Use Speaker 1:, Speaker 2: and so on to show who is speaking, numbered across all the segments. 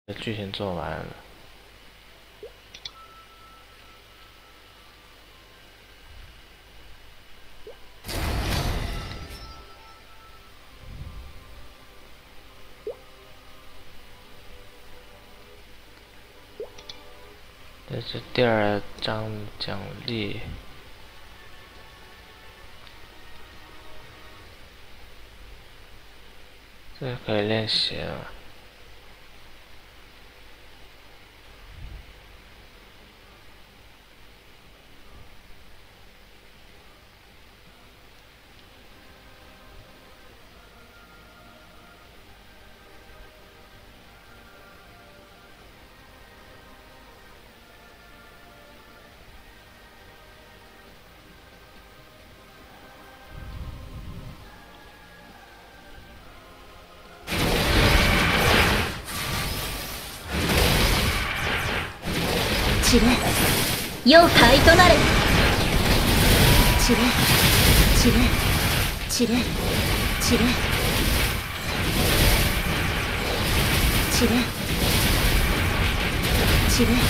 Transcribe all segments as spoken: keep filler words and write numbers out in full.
Speaker 1: 剧情做完了。这是第二张奖励。这可以练习了。
Speaker 2: 散れ妖怪となれ。散れ散れ散れ散れ散れ散れ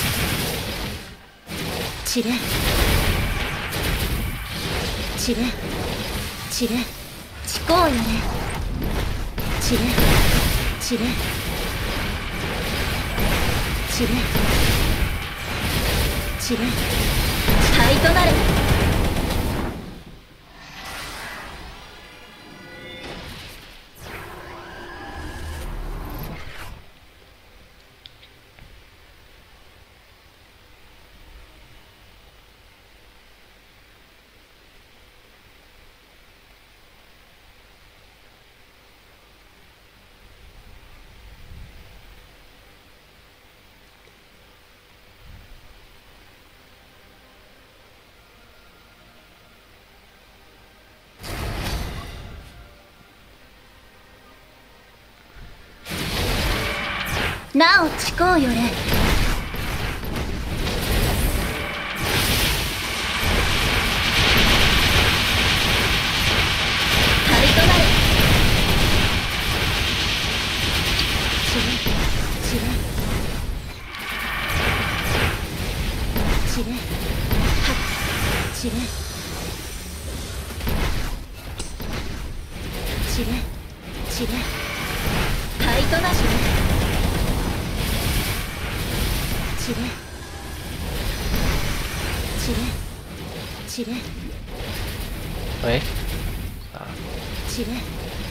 Speaker 2: 散れ散れ散れ思考よね。散れ散れ散れ散れ灰となれ。なお誓うよれ。灰となれ。散れ散れ散れはっ散れ散れ散れ灰となれ。散れ散れ散れ
Speaker 1: 喂，啊，
Speaker 2: 散れ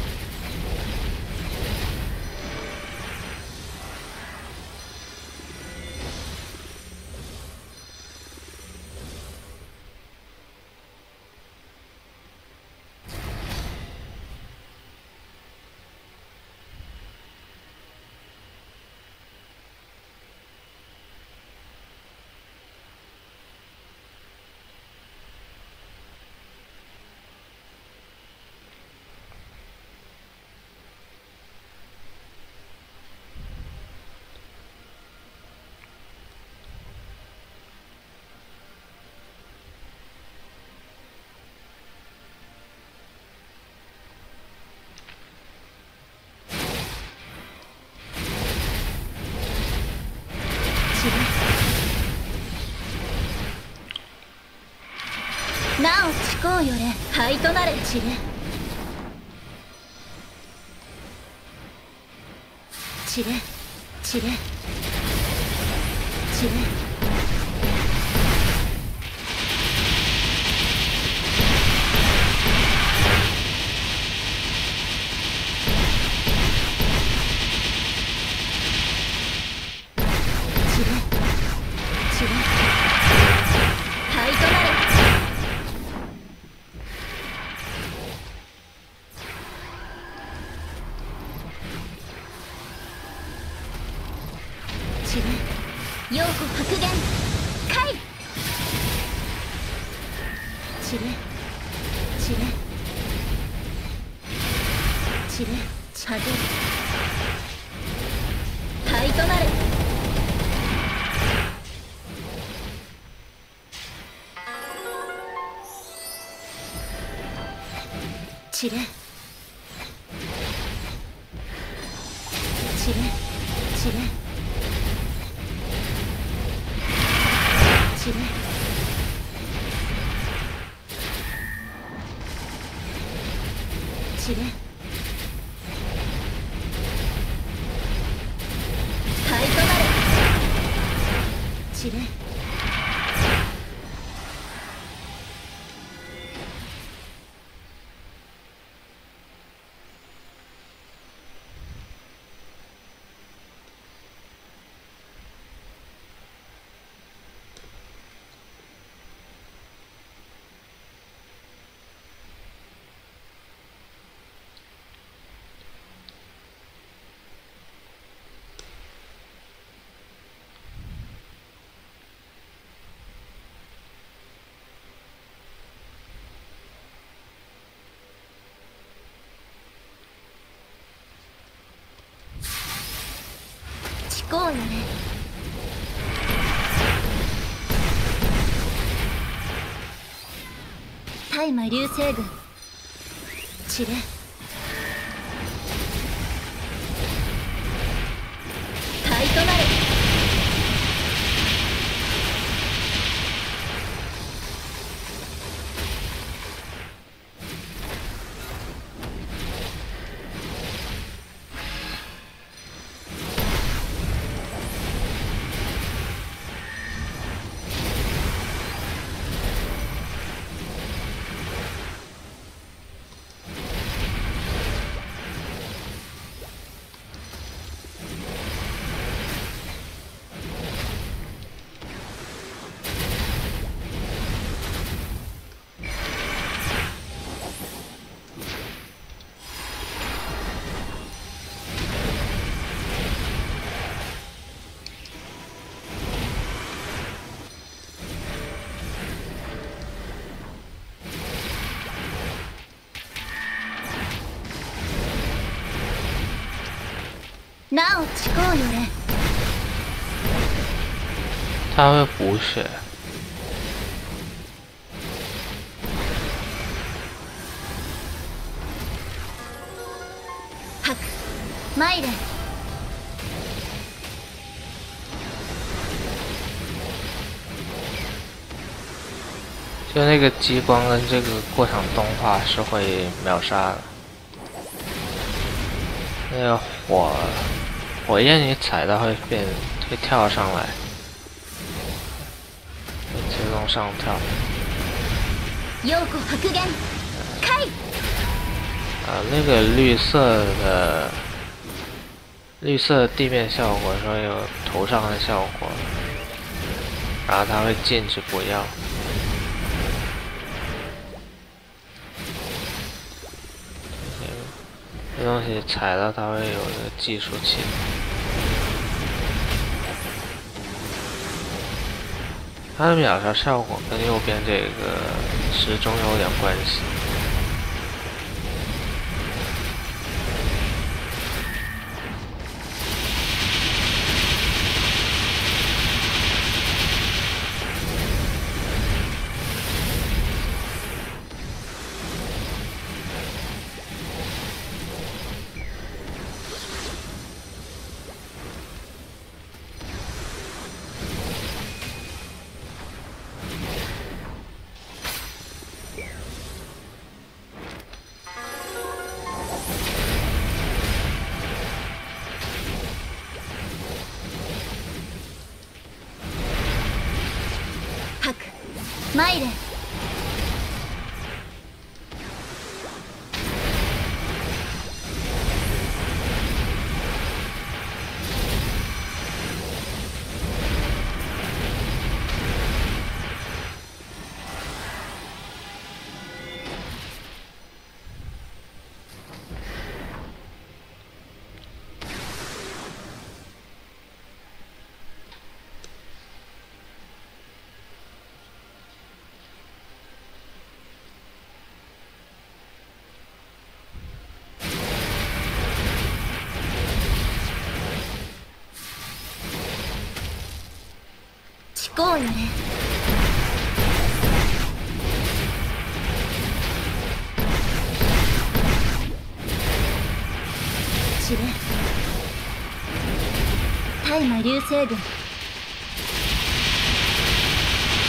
Speaker 2: なお誓うよれ。灰となれ。散れ散れ散れ散れ散れ散れ灰となれ。散れ陽子白言開。散れ散れ散れ風灰となれ。散れ散れ散れ散れ散れ灰となれ散れこうよね大魔流星群散れ灰となれなおちこうよね
Speaker 1: 他会补血。
Speaker 2: 吐く参れ
Speaker 1: 就那个激光跟这个过场动画是会秒杀的。那个火火焰你踩到会变会跳上来，会自动上跳。
Speaker 2: 陽子白言開
Speaker 1: 啊，那个绿色的绿色地面效果说有头上的效果，然后它会禁止不要。这东西踩到它会有一个计数器，它的秒杀效果跟右边这个时钟有点关系。
Speaker 2: 参れこうよね散れ大魔流星群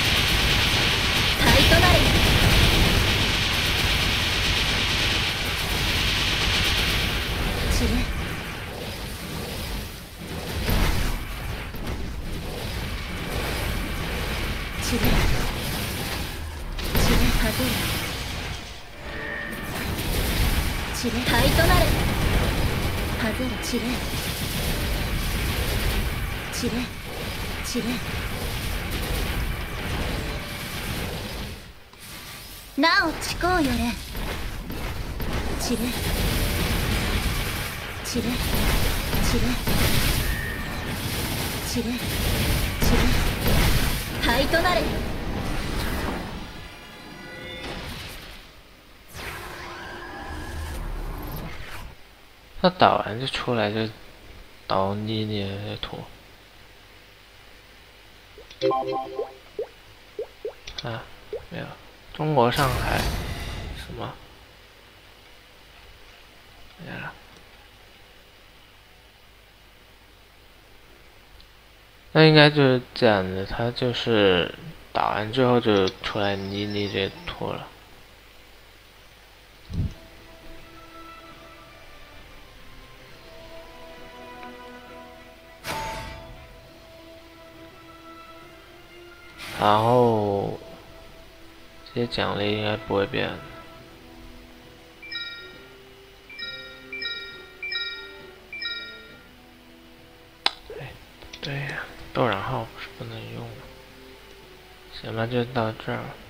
Speaker 2: となれ。散れ。散れ。散れ果てる。散れ灰となれ。外れ散れ。散れ散れ。なお誓うよれ。散れ散れ散れ散れ散れ灰となれ。
Speaker 1: 他打完就出来就倒妮妮的图啊，没有中国上海什么没了。那应该就是这样的，他就是打完之后就出来妮妮这图了。然后这些奖励应该不会变。哎，对呀，斗染号不是不能用吗？行吧，就到这儿。